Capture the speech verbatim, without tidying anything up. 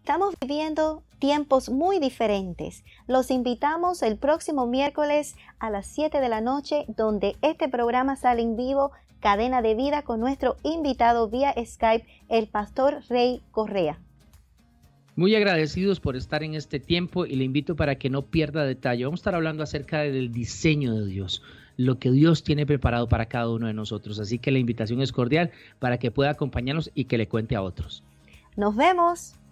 Estamos viviendo tiempos muy diferentes. Los invitamos el próximo miércoles a las siete de la noche, donde este programa sale en vivo, Cadena de Vida, con nuestro invitado vía Skype, el pastor Rey Correa. Muy agradecidos por estar en este tiempo y le invito para que no pierda detalle. Vamos a estar hablando acerca del diseño de Dios, lo que Dios tiene preparado para cada uno de nosotros. Así que la invitación es cordial para que pueda acompañarnos y que le cuente a otros. Nos vemos.